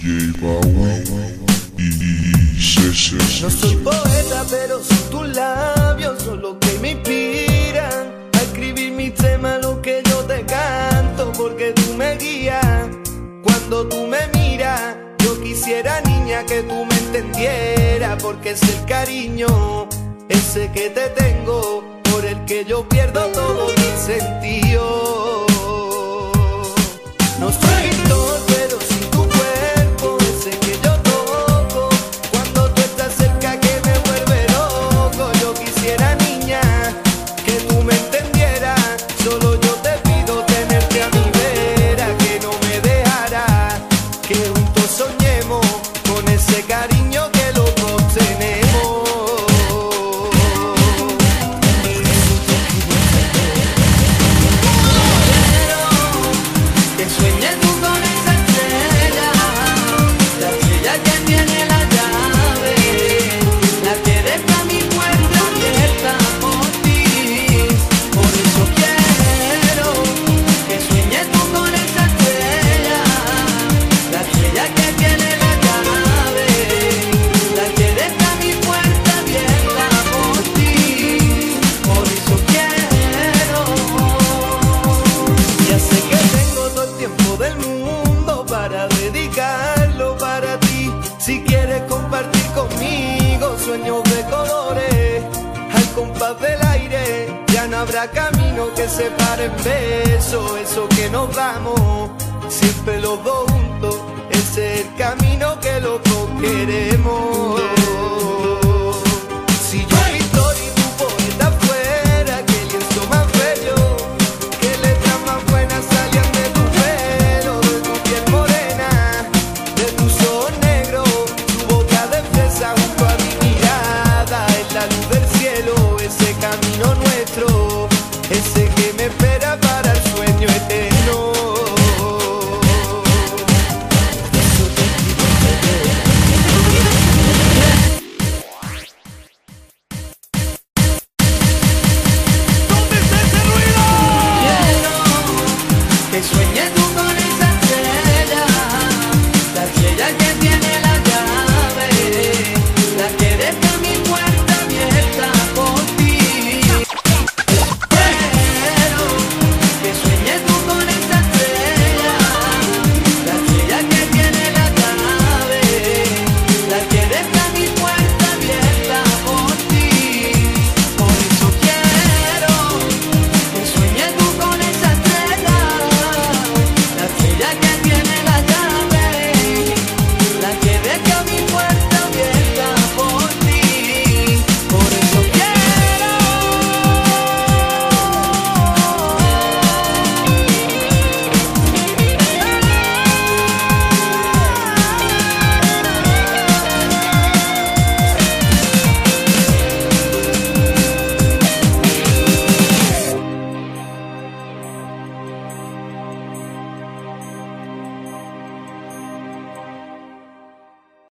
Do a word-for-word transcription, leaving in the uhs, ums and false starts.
J Balvin y Cese. No soy poeta, pero son tus labios, son lo que me inspiran a escribir mis temas, lo que yo te canto, porque tú me guías cuando tú me miras. Yo quisiera, niña, que tú me entendieras, porque es el cariño ese que te tengo, por el que yo pierdo todo mi sentido. No soy pintor, pero sin tu cuerpo, ese que yo toco, cuando tú estás cerca que me vuelve loco. Yo quisiera, niña, que tú me entendieras, solo yo te pido tenerte a mi vera, que no me dejaras, que juntos soñemos con ese cariño que los dos tenemos. Si quieres compartir conmigo sueños de colores, al compás del aire ya no habrá camino que separe en besos. Eso que nos damos siempre los dos juntos, ese es el camino que los dos queremos. Si yo pintor y tu poeta fuera, qué lienzo más bello, qué letras más buenas salían de tu pelo, de tu piel morena, de tus ojos negros, junto a mi mirada, es la luz del cielo, ese camino nuestro, ese que me espera para el sueño eterno. ¿Dónde está ese ruido? Quiero que sueñes tú con